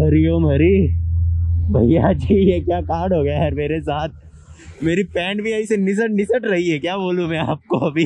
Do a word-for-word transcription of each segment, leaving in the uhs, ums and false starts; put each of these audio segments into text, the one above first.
हरिओम हरी। भैया जी ये क्या कांड हो गया यार मेरे साथ। मेरी पैंट भी ऐसे निसट निसट रही है, क्या बोलूं मैं आपको अभी।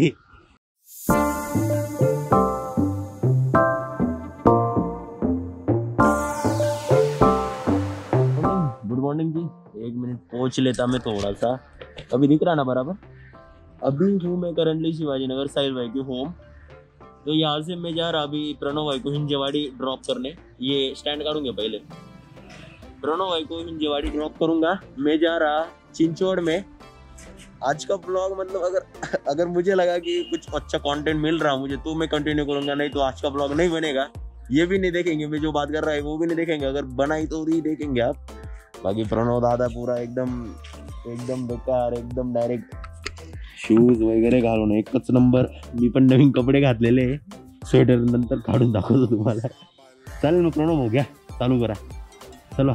Good morning ji. एक मिनट पहुंच लेता मैं थोड़ा सा। अभी दिख रहा ना बराबर? अभी हूँ मैं करंटली शिवाजी नगर साहिल भाई के होम। तो यहाँ से मैं जा रहा अभी प्रणव भाई को हिंजेवाड़ी ड्रॉप करने। ये स्टैंड काटूंगे पहले। प्रणव भाई को हिंजेवाड़ी ड्रॉप करूंगा। मैं जा रहा चिंचोड़ में। आज का ब्लॉग मतलब अगर अगर मुझे लगा कि कुछ अच्छा कंटेंट मिल रहा मुझे तो मैं कंटिन्यू करूंगा, नहीं तो आज का ब्लॉग नहीं बनेगा। ये भी नहीं देखेंगे, मैं जो बात कर रहा है वो भी नहीं देखेंगे। अगर बनाई तो ही देखेंगे आप। बाकी प्रणव दादा पूरा एकदम एकदम बेकार, एकदम डायरेक्ट शूज वगैरे घालून एकच नंबर। मी पण नवीन कपडे घातलेले, स्वेटर नंतर काढून दाखवतो तुम्हाला। चालेल मग प्रणव हो गया, चालू करा चलो।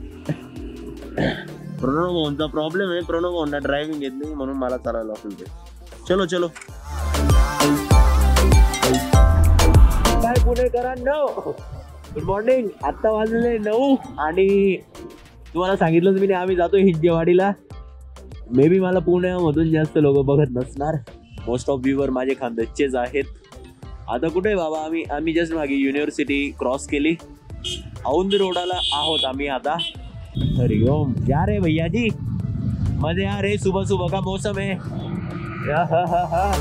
प्रणव भाऊंचा प्रॉब्लेम आहे, प्रणव भाऊंना ड्रायव्हिंग येत नाही म्हणून मला चालायला असेल ते। चलो चलो काय पुणेकरांनो, गुड मॉर्निंग। आता वाजले नऊ आणि तुम्हाला सांगितलंच मी आम्ही जातो हिंजेवाडीला। मे बी मला पुण्यामधून जास्त लोक बघत नसणार, मोस्ट ऑफ व्ह्यूवर माझे खानदेशचेच आहेत। आता कुठे बाबा आम्ही आम्ही जस्ट मागे युनिव्हर्सिटी क्रॉस केली, औंध रोडाला आहोत आम्ही आता। हरिओम जा रहे भैया जी, मजे आ रहे, सुबह सुबह का मौसम है। हा हा हा हा।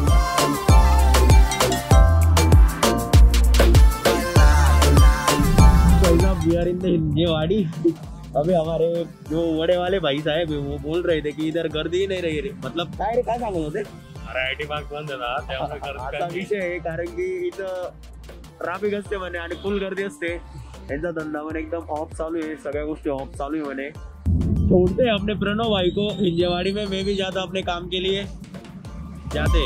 We are in the Hinjewadi. अभी हमारे जो वड़े वाले भाई साहब वो बोल रहे थे कि इधर गर्दी ही नहीं रही रे। मतलब काय रे, काय सांगत होते? अरे आय टी पार्क बंद आहे ना, त्यामुळे आता विषय आहे कारण की इथं ट्रॅफिक असते म्हणे आणि फुल गर्दी असते। यांचा धंदा म्हणे एकदम ऑफ चालू है, सगळ्या गोष्टी ऑफ चालू है म्हणे। छोड़ते हैं अपने प्रणव भाई को हिंजेवाड़ी में, मैं भी जाता अपने काम के लिए जाते।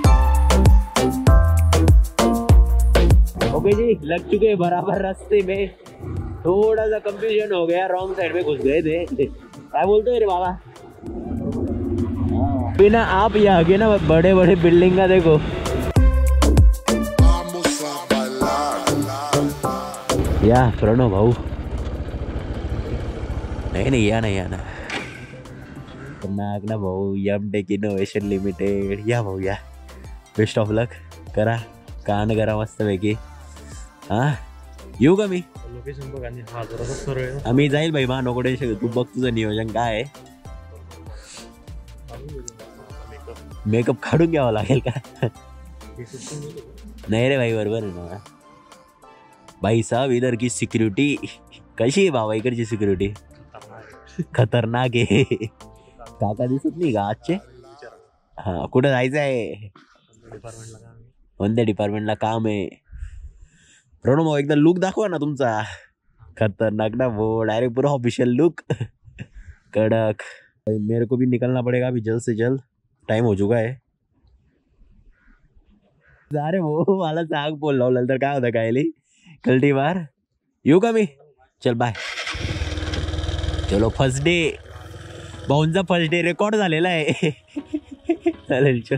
ओके जी, लग चुके हैं बराबर रास्ते में। थोड़ा सा कंफ्यूजन हो गया, रॉन्ग साइड में घुस गए थे। क्या बोलते हो रे बाबा? बिना आप ये आगे ना बड़े बड़े बिल्डिंग का देखो। या प्रणव भाऊ नहीं नहीं या नहीं आना नाक ना भाऊ, यम टेक इनोव्हेशन लिमिटेड। या भाऊ या, बेस्ट ऑफ लक करा, कान करा मस्त पैकी। हा येऊ का मी? लोकेशन बघ आणि हा जरा सरळ आम्ही जाईल भाई भानोकडे। तू बघ तुझं नियोजन काय आहे। मेकअप काढून घ्यावं लागेल का? नहीं रे भाई बरोबर आहे ना भाई साहब। इधर की सिक्युरिटी कशी आहे बाबा? इकडची सिक्युरिटी खतरनाक आहे। काका दिसत नाही का आजचे? हा कुठं जायचं आहे? कोणत्या डिपार्टमेंटला काम आहे? प्रणव भाऊ एकदा लुक दाखवा ना तुमचा, खतरनाक ना वो, डायरेक्ट पूरा ऑफिशियल लुक कड़क। मेरे को भी निकलना पड़ेगा अभी जल्द से जल्द, टाइम हो चुका है। अरे वो मला सांग बोल लावलं तर काय होतं काय कल्टी बार। येऊ का मी? चल बाय। चलो फर्स्ट डे भाऊंचा फर्स्ट डे रेकॉर्ड झालेला आहे। चालेल चल।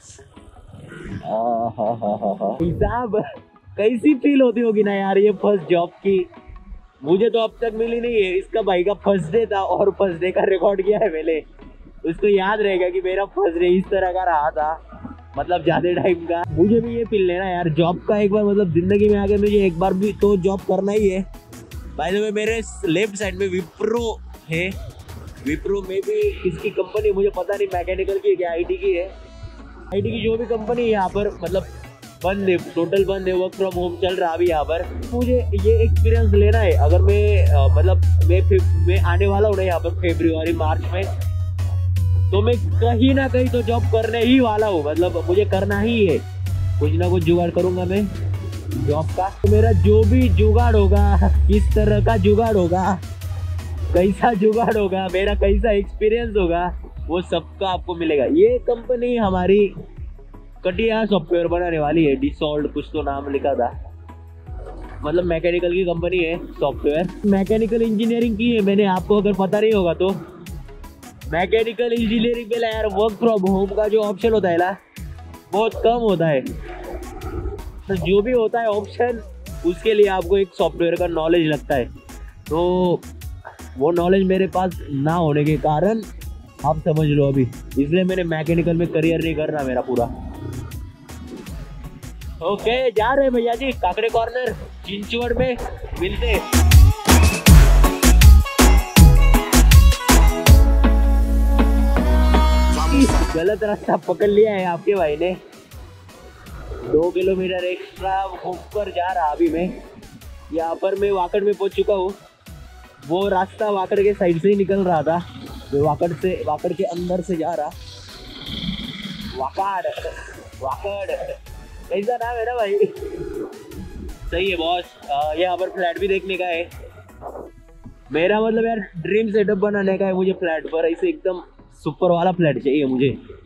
साहब कैसी फील होती होगी ना यार ये फर्स्ट जॉब की। मुझे तो अब तक मिली नहीं है। इसका भाई का फर्स्ट डे था और फर्स्ट डे का रिकॉर्ड किया है मैंने। उसको याद रहेगा कि मेरा फर्स्ट डे इस तरह का रहा था, मतलब ज्यादा टाइम का। मुझे भी ये फील लेना यार जॉब का एक बार, मतलब जिंदगी में आगे मुझे एक बार भी तो जॉब करना ही है। बाय द वे मेरे लेफ्ट साइड में विप्रो है। विप्रो में भी किसकी कंपनी मुझे पता नहीं, मैकेनिकल की है क्या आईटी की है? आईटी की जो भी कंपनी है यहाँ पर मतलब बंद है, टोटल बंद है, वर्क फ्रॉम होम चल रहा अभी यहाँ पर। मुझे ये एक्सपीरियंस लेना है। अगर मैं आ, मतलब मैं मैं आने वाला हूँ ना यहाँ पर फरवरी मार्च में, तो मैं कहीं ना कहीं तो जॉब करने ही वाला हूँ। मतलब मुझे करना ही है, कुछ ना कुछ जुगाड़ करूंगा मैं जॉब का। तो मेरा जो भी जुगाड़ होगा, किस तरह का जुगाड़ होगा, कैसा जुगाड़ होगा, मेरा कैसा एक्सपीरियंस होगा, वो सबका आपको मिलेगा। ये कंपनी हमारी कटिया सॉफ्टवेयर बनाने वाली है, डिसॉल्ट कुछ तो नाम लिखा था। मतलब मैकेनिकल की कंपनी है, सॉफ्टवेयर मैकेनिकल इंजीनियरिंग की है मैंने। आपको अगर पता नहीं होगा तो मैकेनिकल इंजीनियरिंग में यार वर्क फ्रॉम होम का जो ऑप्शन होता है ना बहुत कम होता है। तो जो भी होता है ऑप्शन उसके लिए आपको एक सॉफ्टवेयर का नॉलेज लगता है। तो वो नॉलेज मेरे पास ना होने के कारण आप समझ लो अभी, इसलिए मैंने मैकेनिकल में करियर नहीं कर रहा मेरा पूरा। ओके जा रहे भैया जी काकड़े कॉर्नर चिंचवड़ में मिलते। गलत रास्ता पकड़ लिया है आपके भाई ने, दो किलोमीटर एक्स्ट्रा होकर जा रहा अभी मैं। यहाँ पर मैं वाकड़ में पहुंच चुका हूँ। वो रास्ता वाकड़ के साइड से ही निकल रहा था, मैं वाकड़ से वाकड़ के अंदर से जा रहा। वाकड़ वाकड़ कैसा नाम है ना भाई? सही है बॉस। यहाँ पर फ्लैट भी देखने का है। मेरा मतलब यार ड्रीम सेटअप बनाने का है मुझे फ्लैट पर, ऐसे एकदम सुपर वाला फ्लैट चाहिए मुझे।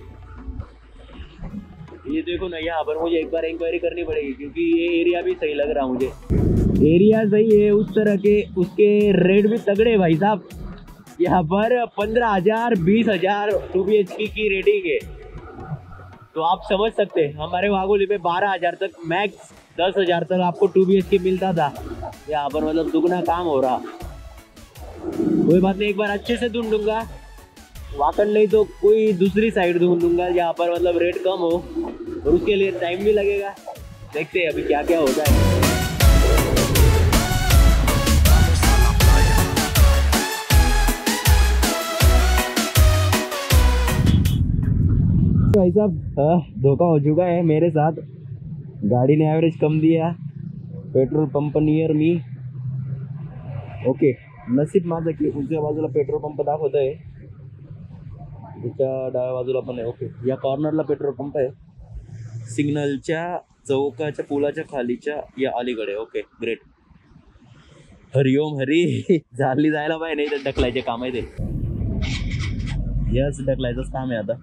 ये देखो ना, यहाँ पर मुझे एक बार इंक्वायरी करनी पड़ेगी क्योंकि ये एरिया भी सही लग रहा मुझे। एरिया सही है, उस तरह के उसके रेट भी तगड़े भाई साहब। यहाँ पर पंद्रह हजार बीस हजार टू बी एच के की रेटिंग है, तो आप समझ सकते हैं हमारे वागोली में बारह हजार तक मैक्स दस हजार तक आपको टू बी एच के मिलता था। यहाँ पर मतलब दुगना काम हो रहा। कोई बात नहीं, एक बार अच्छे से ढूंढूंगा, वाकड़ नहीं तो कोई दूसरी साइड ढूंढूंगा जहाँ पर मतलब रेट कम हो, और उसके लिए टाइम भी लगेगा। देखते हैं अभी क्या क्या होता है। भाई साहब धोखा हो चुका है मेरे साथ, गाड़ी ने एवरेज कम दिया। Petrol pump near me. Okay नसीब माझं की उजव्या बाजूला पेट्रोल पंप दाखवत आहे, त्याच्या डाव्या बाजूला पण आहे। ओके या कॉर्नरला पेट्रोल पंप आहे, सिग्नलच्या चौकाच्या पुलाच्या खालीच्या या अलीकडे। Okay great. हरिओम हरी झाली जायला पाहिजे, नाही तर ढकलायचे काम आहे ते। यस ढकलायचंच काम आहे आता।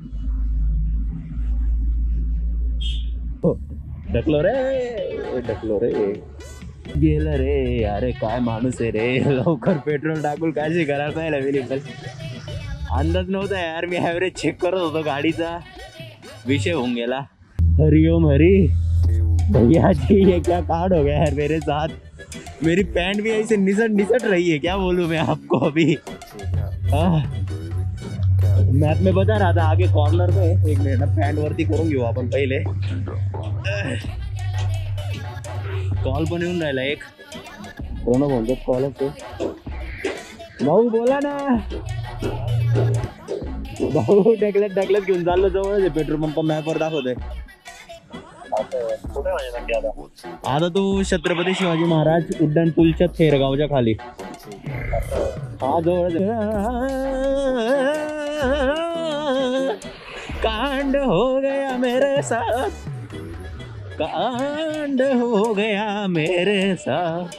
हो ढकलो रे ढकलो रे गेलं रे। अरे काय माणूस आहे रे, लवकर पेट्रोल टाकून काळजी करायला नाही अवेलेबल। अंदाज नव्हता यार, मी ॲव्हरेज चेक करत होतो गाडीचा, विषय होऊन गेला। हरिओम हरी भैया जी ये क्या कांड हो गया यार मेरे साथ। मेरी पैंट भी ऐसे निसट निसट रही है, क्या बोलूं मैं आपको अभी। मैप में बता रहा था आगे कॉर्नर में। एक मिनट पैंट वरती करून घेऊ आपण पहिले। कॉल पण येऊन राहिला एक, कोण बोलतो कॉल असतो। भाऊ बोला ना भाऊ, ढकलत ढकलत घेऊन चाललो जवळच आहे पेट्रोल पंप, मॅपवर दाखवतोय। आता तो छत्रपती शिवाजी महाराज उड्डाण पूलच्या थेरगावच्या खाली, हा जवळच। कांड हो गया मेरे साथ, कांड हो गया मेरे साथ।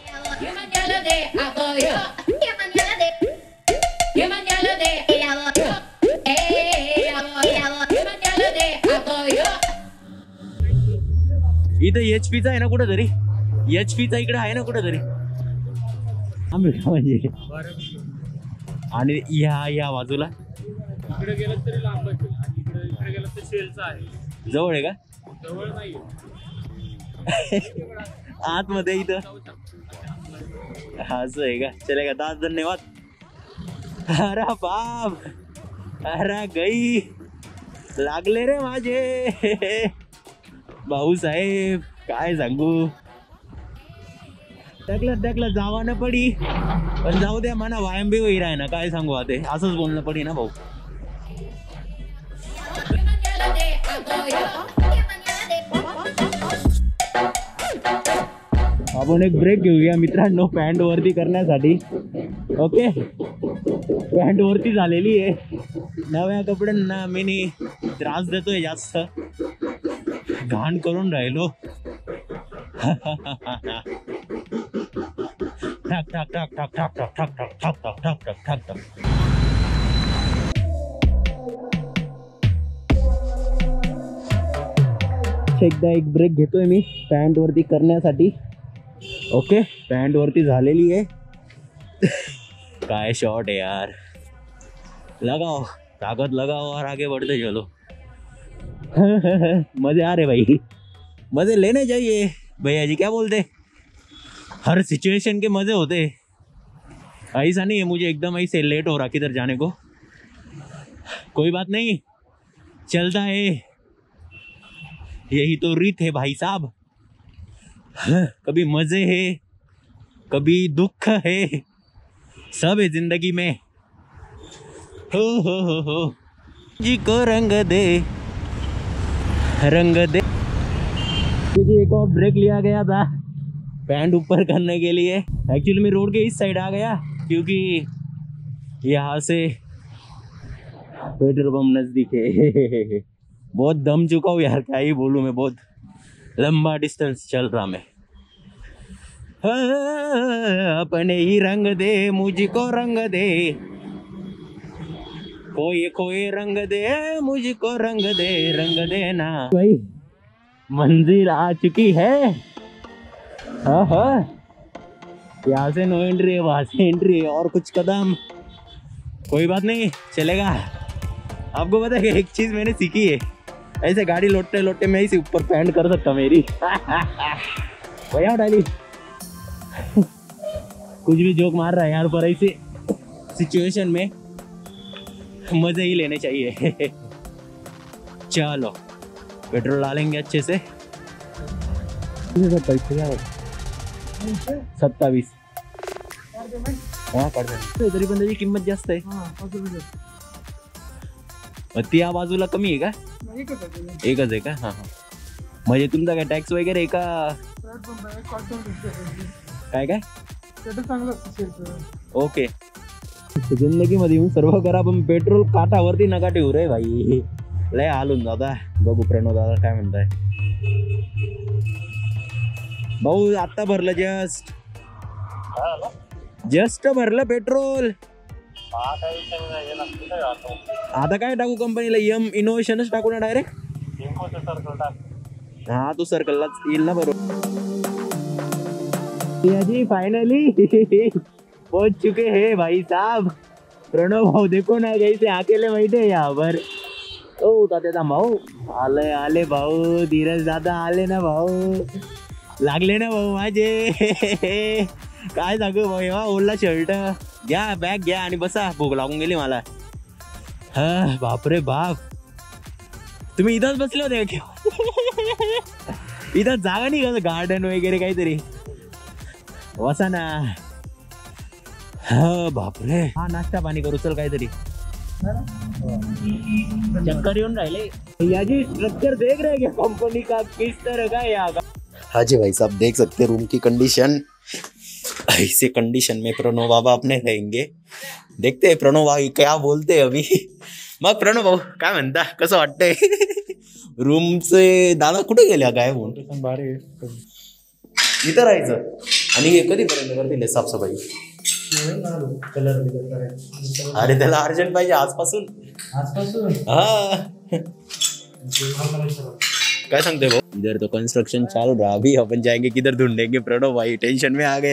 इथं एच पीचा आहे ना कुठेतरी, एच पीचा इकडे आहे ना कुठेतरी म्हणजे, आणि या या बाजूला इकडे गेलं तरी लांब आहे, आणि इकडे इकडे गेलं तर शेलचा आहे। जवळ आहे का? जवळ नाही आतमध्ये इथं असं आहे का? चलेगा दास धन्यवाद। अरे बाप, अरे गई लागले रे माझे भाऊ साहेब, काय सांगू। टकलत टकलत जावा ना पडी, पण जाऊ द्या म्हणा व्यायाम बी होई राय ना, काय सांगू आता असंच बोलणं पडी ना भाऊ। आपण एक ब्रेक घेऊया मित्रांनो पॅन्ट वरती करण्यासाठी। ओके पॅन्ट वरती झालेली आहे, नव्या कपड्यांना मी त्रास देतोय जास्त, घाण करून राहिलो। ठक ठक ठक ठक ठक ठक ठक ठक ठक ठक ठक ठक ठक ठक। एकदा एक ब्रेक घेतोय मी पॅन्ट वरती करण्यासाठी। ओके पॅन्ट वरती झालेली आहे। काय शॉट है यार, लगाओ ताकत लगाओ और आगे बढ़ते चलो। मजे आ रहे भाई, मजे लेने चाहिए भैया जी, क्या बोलते, हर सिचुएशन के मजे होते। ऐसा नहीं है, मुझे एकदम ऐसे लेट हो रहा किधर जाने को। कोई बात नहीं, चलता है, यही तो रीत है भाई साहब। कभी मजे है, कभी दुख है, सब है जिंदगी में। हो हो हो हो जी को रंग दे, रंग दे। जी एक और ब्रेक लिया गया था पैंट ऊपर करने के लिए। एक्चुअली मैं रोड के इस साइड आ गया क्योंकि यहाँ से पेट्रोल पंप नजदीक है। बहुत दम चुका हूँ यार, क्या ही बोलूँ मैं, बहुत लंबा डिस्टेंस चल रहा मैं। अपने ही रंग दे, मुझको रंग दे, कोई कोई रंग दे, मुझको रंग दे, रंग देना। भाई मंजिल आ चुकी है। हाँ हाँ, यहाँ से नो एंट्री है, वहां से एंट्री है, और कुछ कदम। कोई बात नहीं, चलेगा। आपको पता है एक चीज मैंने सीखी है, ऐसे गाड़ी लौटते लौटते मैं इसे ऊपर पैंट कर सकता मेरी। भैया डाली कुछ भी जोक मार रहा है यार, पर ऐसे सिचुएशन में मजे ही लेने चाहिए। चलो पेट्रोल डालेंगे अच्छे से। सत्तावीस तरी पण त्याची किंमत जास्त आहे। त्या बाजूला कमी आहे का? एकच आहे का? हा हा, म्हणजे तुमचा काय टॅक्स वगैरे आहे का? काय काय ओके। जिंदगी मध्ये येऊन सर्व करा पण पेट्रोल काठावरती नका ठेवू रे भाई, लय हालून दादा। बघू प्रणव दादा काय म्हणताय। भाऊ आता भरलं, जस्ट जस्ट भरलं पेट्रोल। आता काय टाकू कंपनीला? एम इनोव्हेशनच टाकू ना डायरेक्ट? हा तो सर्कललाच येईल ना बरोबर। जी फाइनली पहुंच चुके हैं भाई साहब। प्रणव भाऊ देखो ना कैसे अकेले बैठे यहाँ पर। ओ तात्या भाऊ आले आले भाऊ, धीरज दादा आले ना भाऊ, लागले ना भाऊ माझे। काय सांगू भाऊ, ओला शर्ट घ्या, बॅग घ्या आणि बसा, भूक लागून गेली मला। हा बापरे बाप, तुम्ही इथंच बसले होते का? इथं जागा नाही का गार्डन वगैरे काहीतरी? बसा ना। हा बापरे, हा नाश्ता पाणी करू चल काहीतरी। चक्कर येऊन राहिले। याची स्ट्रक्चर देख रहे क्या कंपनी का, किस तरह का है यहाँ का? हाँ जी भाई साहब, देख सकते रूम की कंडीशन। ऐसे कंडीशन में प्रणव बाबा अपने रहेंगे। देखते हैं प्रणव भाई क्या बोलते हैं अभी। मग प्रणव भाऊ काय म्हणता, कसं वाटतंय? रूमचे दादा कुठे गेल्या काय म्हणून? भारी इथं राहायचं। आणि हे कधीपर्यंत करतील साफसफाई? अरे त्याला अर्जंट पाहिजे आजपासून। आजपासून हा, क्या सांगते भाऊ? इधर तो कंस्ट्रक्शन चालू रहा, अभी अपन जाएंगे किधर ढूंढेंगे? प्रणव भाई टेंशन में आ गए।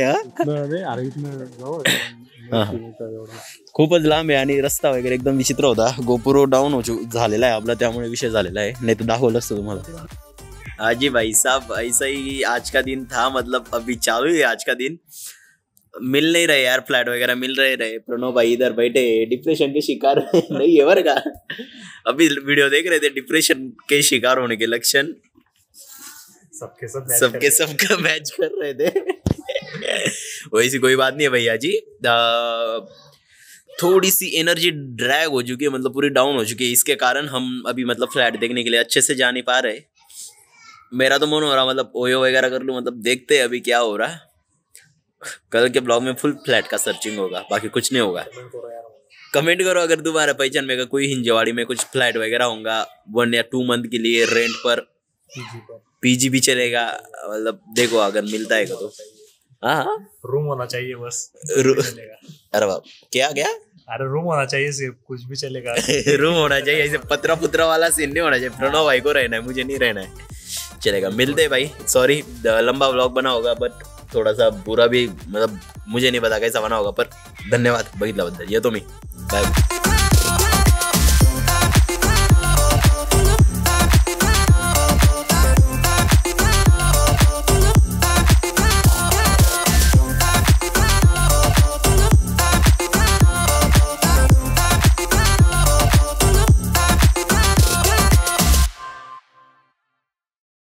खूपच लांब आहे आणि रस्ता वगैरे एकदम विचित्र होता। गोपुरो डाऊन हो झालेला आहे आपला, त्यामुळे विषय झालेला आहे, नहीं तो दाखवलं असतं तुम्हाला। हाँ जी भाई साहब, ऐसा ही आज का दिन था, मतलब अभी चालू है आज का दिन। मिल नहीं रहे यार, फ्लैट वगैरह मिल रहे रहे। प्रणव भाई इधर बैठे डिप्रेशन के शिकार नहीं है बर का। अभी वीडियो देख रहे थे, डिप्रेशन के शिकार होने के लक्षण सबके सब सबके सबका मैच कर रहे थे। वैसी कोई बात नहीं है भैया जी, थोड़ी सी एनर्जी ड्रैग हो चुकी है, मतलब पूरी डाउन हो चुकी है। इसके कारण हम अभी मतलब फ्लैट देखने के लिए अच्छे से जा नहीं पा रहे। मेरा तो मन हो रहा मतलब ओयो वगैरह कर लूँ, मतलब देखते हैं अभी क्या हो रहा है। कल के ब्लॉग में फुल फ्लैट का सर्चिंग होगा, बाकी कुछ नहीं होगा। कमेंट करो अगर तुम्हारा पहचान में कोई हिंजवाड़ी में कुछ फ्लैट वगैरह होगा, वन या टू मंथ के लिए रेंट पर, पीजी भी चलेगा, मतलब देखो अगर मिलता है तो। हाँ रूम होना चाहिए बस, अरे बाप क्या क्या? अरे रूम होना चाहिए, सिर्फ कुछ भी चलेगा। रूम होना चाहिए, ऐसे पतरा पुतरा वाला सीन नहीं होना चाहिए। प्रणव भाई को रहना है, मुझे नहीं रहना है। चलेगा, मिलते भाई। सॉरी लंबा व्लॉग बना होगा, बट थोड़ा सा बुरा भी, मतलब मुझे नहीं पता कैसा बना होगा, पर धन्यवाद बघितल्याबद्दल। येतो मी, बाय।